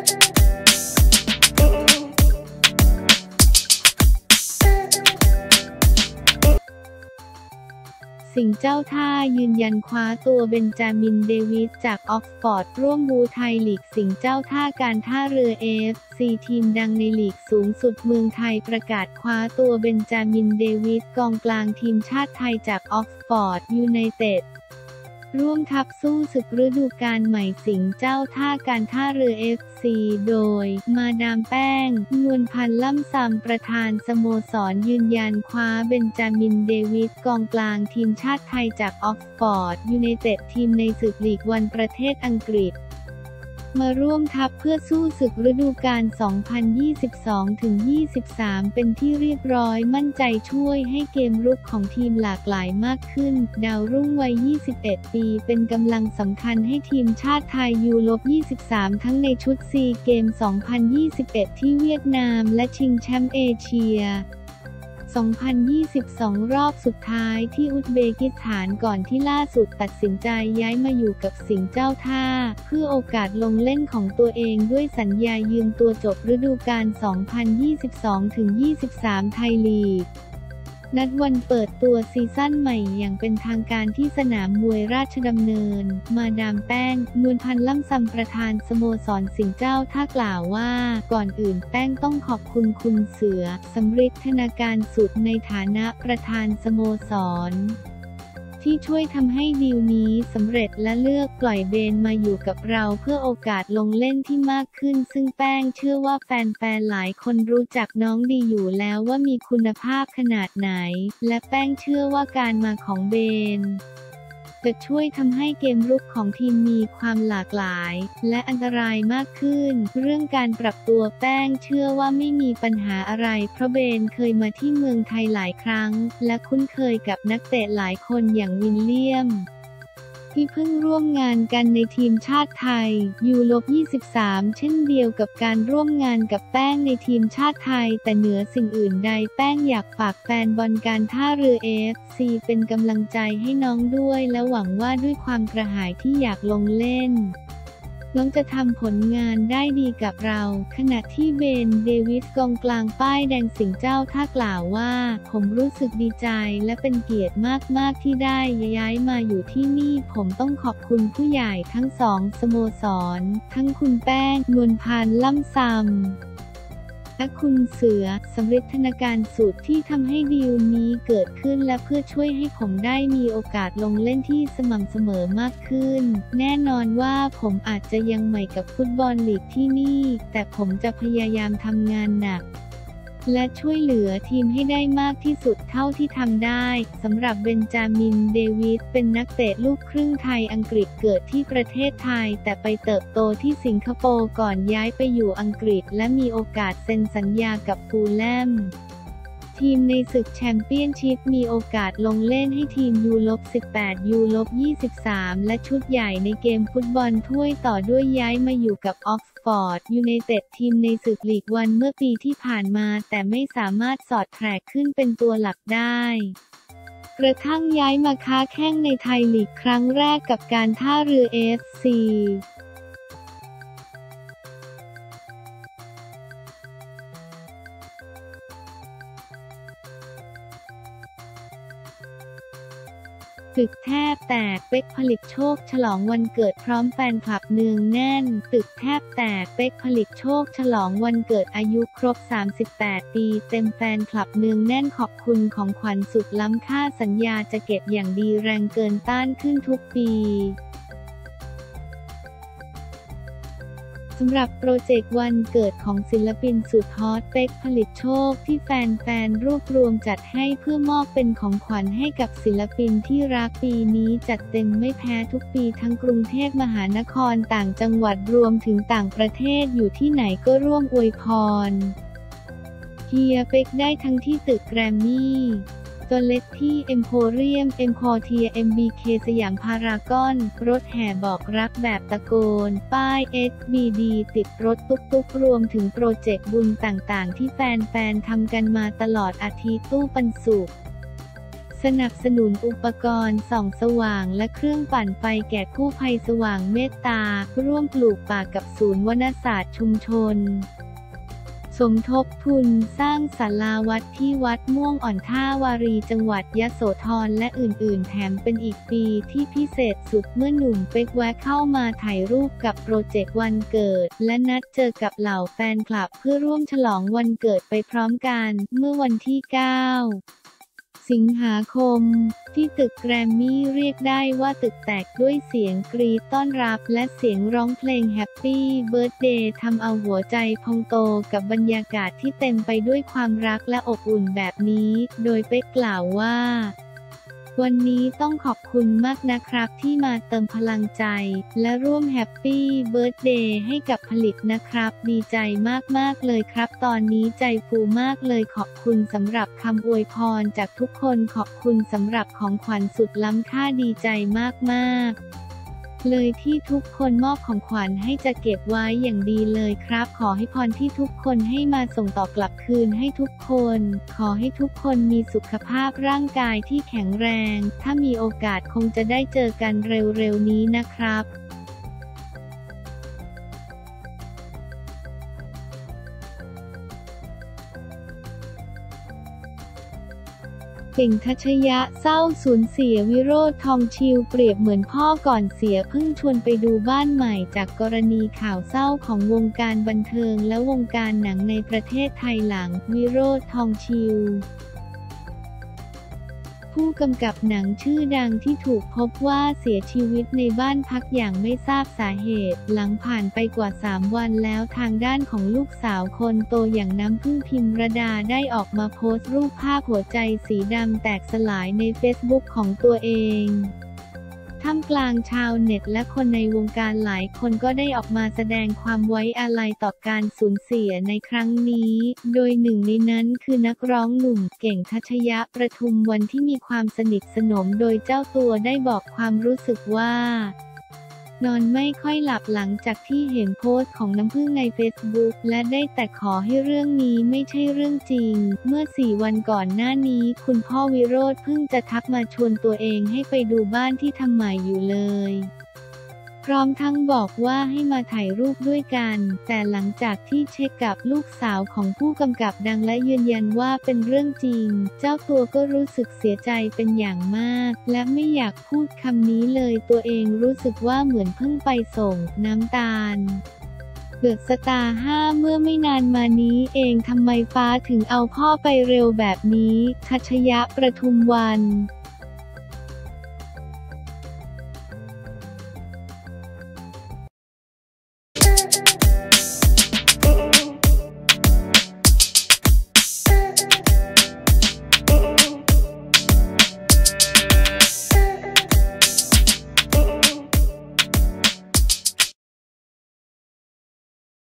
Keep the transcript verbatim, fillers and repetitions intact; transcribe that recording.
สิงห์เจ้าท่ายืนยันคว้าตัวเบนจามินเดวิสจากออกซ์ฟอร์ดร่วมบูไทยลีกสิงห์เจ้าท่าการท่าเรือ เอ เอฟ ซี ทีมดังในลีกสูงสุดเมืองไทยประกาศคว้าตัวเบนจามินเดวิสกองกลางทีมชาติไทยจากออกซ์ฟอร์ดยูไนเต็ดร่วมทัพสู้ศึกฤดูกาลใหม่สิงห์เจ้าท่าการท่าเรือ เอฟ ซี โดยมาดามแป้งนวลพันธ์ล่ำซำประธานสโมสรยืนยันคว้าเบนจามินเดวิสกองกลางทีมชาติไทยจากออกซ์ฟอร์ดยูไนเต็ดทีมในศึกลีกวันประเทศอังกฤษมาร่วมทัพเพื่อสู้ศึกฤดูกาล สองพันยี่สิบสองถึงยี่สิบสาม เป็นที่เรียบร้อยมั่นใจช่วยให้เกมรุกของทีมหลากหลายมากขึ้นดาวรุ่งวัย ยี่สิบเอ็ด ปีเป็นกำลังสำคัญให้ทีมชาติไทย ยู ยี่สิบสาม ทั้งในชุดซีเกม สองพันยี่สิบเอ็ด ที่เวียดนามและชิงแชมป์เอเชียสองพันยี่สิบสอง รอบสุดท้ายที่อุซเบกิสถานก่อนที่ล่าสุดตัดสินใจย้ายมาอยู่กับสิงห์เจ้าท่าเพื่อโอกาสลงเล่นของตัวเองด้วยสัญญายืมตัวจบฤดูกาล สองพันยี่สิบสองถึงยี่สิบสาม ไทยลีกนัดวันเปิดตัวซีซั่นใหม่อย่างเป็นทางการที่สนามมวยราชดำเนินมาดามแป้งนวลพันธ์ล่ำซำประธานสโมสรสิงห์เจ้าท่ากล่าวว่าก่อนอื่นแป้งต้องขอบคุณคุณเสือสำริดธนาการสุดในฐานะประธานสโมสรที่ช่วยทำให้ดีลนี้สำเร็จและเลือกปล่อยเบนมาอยู่กับเราเพื่อโอกาสลงเล่นที่มากขึ้นซึ่งแป้งเชื่อว่าแฟนๆหลายคนรู้จักน้องดีอยู่แล้วว่ามีคุณภาพขนาดไหนและแป้งเชื่อว่าการมาของเบนจะช่วยทำให้เกมรุกของทีมมีความหลากหลายและอันตรายมากขึ้นเรื่องการปรับตัวแป้งเชื่อว่าไม่มีปัญหาอะไรเพราะเบนเคยมาที่เมืองไทยหลายครั้งและคุ้นเคยกับนักเตะหลายคนอย่างวิลเลียมที่เพิ่งร่วมงานกันในทีมชาติไทย ยู ยี่สิบสาม เช่นเดียวกับการร่วมงานกับแป้งในทีมชาติไทยแต่เหนือสิ่งอื่นใดแป้งอยากฝากแฟนบอลการท่าเรือ เอ เอฟ ซี เป็นกำลังใจให้น้องด้วยและหวังว่าด้วยความกระหายที่อยากลงเล่นน้องจะทำผลงานได้ดีกับเราขณะที่เบนเดวิสกองกลางป้ายแดงสิงห์เจ้าท่ากล่าวว่าผมรู้สึกดีใจและเป็นเกียรติมากๆที่ได้ย้ายมาอยู่ที่นี่ผมต้องขอบคุณผู้ใหญ่ทั้งสองสโมสรทั้งคุณแป้งนวลพันธ์ล่ำซำและคุณเสือสำริดธนาการสุดที่ทำให้ดีลนี้เกิดขึ้นและเพื่อช่วยให้ผมได้มีโอกาสลงเล่นที่สม่ำเสมอมากขึ้นแน่นอนว่าผมอาจจะยังใหม่กับฟุตบอลลีกที่นี่แต่ผมจะพยายามทำงานหนักและช่วยเหลือทีมให้ได้มากที่สุดเท่าที่ทำได้สำหรับเบนจามินเดวิสเป็นนักเตะลูกครึ่งไทยอังกฤษเกิดที่ประเทศไทยแต่ไปเติบโตที่สิงคโปร์ก่อนย้ายไปอยู่อังกฤษและมีโอกาสเซ็นสัญญากับฟูลแลมทีมในศึกแชมเปี้ยนชิพมีโอกาสลงเล่นให้ทีม ยู สิบแปด ยู ยี่สิบสาม และชุดใหญ่ในเกมฟุตบอลถ้วยต่อด้วยย้ายมาอยู่กับออกซ์ฟอร์ดยูไนเต็ดทีมในศึกลีกวันเมื่อปีที่ผ่านมาแต่ไม่สามารถสอดแทรกขึ้นเป็นตัวหลักได้กระทั่งย้ายมาค้าแข้งในไทยลีกครั้งแรกกับการท่าเรือ เอ เอฟ ซีตึกแทบแตกเป๊กผลิตโชคฉลองวันเกิดพร้อมแฟนคลับเนืองแน่นตึกแทบแตกเป๊กผลิตโชคฉลองวันเกิดอายุครบสามสิบแปดปีเต็มแฟนคลับเนืองแน่นขอบคุณของขวัญสุดล้ำค่าสัญญาจะเก็บอย่างดีแรงเกินต้านขึ้นทุกปีสำหรับโปรเจกต์วันเกิดของศิลปินสุดฮอตเป๊กผลิตโชคที่แฟนๆรวบรวมจัดให้เพื่อมอบเป็นของขวัญให้กับศิลปินที่รักปีนี้จัดเต็มไม่แพ้ทุกปีทั้งกรุงเทพมหานครต่างจังหวัดรวมถึงต่างประเทศอยู่ที่ไหนก็ร่วมอวยพรเฮียเป๊กได้ทั้งที่ตึกแกรมมี่ตัวเล็กที่เอ็มโพเรียมเอ็มคอเทีย เอ็ม บี เค สยามพารากอนรถแห่บอกรักแบบตะโกนป้าย เอส บี ดี ติดรถตุ๊กๆรวมถึงโปรเจกต์บุญต่างๆที่แฟนๆทำกันมาตลอดอาทิตย์ตู้ปันสุขสนับสนุนอุปกรณ์ส่องสว่างและเครื่องปั่นไฟแก่กู้ภัยสว่างเมตตาร่วมปลูกป่ากับศูนย์วรรณศาสตร์ชุมชนสมทบทุนสร้างศาลาวัดที่วัดม่วงอ่อนท่าวารีจังหวัดยโสธรและอื่นๆแถมเป็นอีกปีที่พิเศษสุดเมื่อหนุ่มเป็กแวะเข้ามาถ่ายรูปกับโปรเจกต์วันเกิดและนัดเจอกับเหล่าแฟนคลับเพื่อร่วมฉลองวันเกิดไปพร้อมกันเมื่อวันที่ เก้า สิงหาคมที่ตึกแกรมมี่เรียกได้ว่าตึกแตกด้วยเสียงกรีดต้อนรับและเสียงร้องเพลงแฮปปี้เบิร์ธเดย์ทำเอาหัวใจพองโตกับบรรยากาศที่เต็มไปด้วยความรักและอบอุ่นแบบนี้โดยเป็กกล่าวว่าวันนี้ต้องขอบคุณมากนะครับที่มาเติมพลังใจและร่วมแฮปปี้เบิร์ธเดย์ให้กับผลิตนะครับดีใจมากๆเลยครับตอนนี้ใจฟูมากเลยขอบคุณสำหรับคำอวยพรจากทุกคนขอบคุณสำหรับของขวัญสุดล้ำค่าดีใจมากๆเลยที่ทุกคนมอบของขวัญให้จะเก็บไว้อย่างดีเลยครับขอให้พรที่ทุกคนให้มาส่งต่อกลับคืนให้ทุกคนขอให้ทุกคนมีสุขภาพร่างกายที่แข็งแรงถ้ามีโอกาสคงจะได้เจอกันเร็วๆนี้นะครับเก่งทัชยะเศร้าสูญเสียวิโรจน์ ทองชิวเปรียบเหมือนพ่อก่อนเสียเพิ่งชวนไปดูบ้านใหม่จากกรณีข่าวเศร้าของวงการบันเทิงและวงการหนังในประเทศไทยหลังวิโรจน์ ทองชิวผู้กำกับหนังชื่อดังที่ถูกพบว่าเสียชีวิตในบ้านพักอย่างไม่ทราบสาเหตุหลังผ่านไปกว่าสามวันแล้วทางด้านของลูกสาวคนโตอย่างน้ำพึ่งพิมรดาได้ออกมาโพสต์รูปภาพหัวใจสีดำแตกสลายในเฟซบุ๊กของตัวเองท่ามกลางชาวเน็ตและคนในวงการหลายคนก็ได้ออกมาแสดงความไว้อาลัยต่อการสูญเสียในครั้งนี้โดยหนึ่งในนั้นคือนักร้องหนุ่มเก่งทัชยะประทุมวันที่มีความสนิทสนมโดยเจ้าตัวได้บอกความรู้สึกว่านอนไม่ค่อยหลับหลังจากที่เห็นโพสต์ของน้ำผึ้งในเฟซบุ๊กและได้แต่ขอให้เรื่องนี้ไม่ใช่เรื่องจริงเมื่อสี่วันก่อนหน้านี้คุณพ่อวิโรจน์เพิ่งจะทักมาชวนตัวเองให้ไปดูบ้านที่ทำใหม่อยู่เลยพร้อมทั้งบอกว่าให้มาถ่ายรูปด้วยกันแต่หลังจากที่เช็คกับลูกสาวของผู้กำกับดังและยืนยันว่าเป็นเรื่องจริงเจ้าตัวก็รู้สึกเสียใจเป็นอย่างมากและไม่อยากพูดคำนี้เลยตัวเองรู้สึกว่าเหมือนเพิ่งไปส่งน้ำตาลเดอะสตาร์ห้าเมื่อไม่นานมานี้เองทำไมฟ้าถึงเอาพ่อไปเร็วแบบนี้ทัชยะประทุมวัน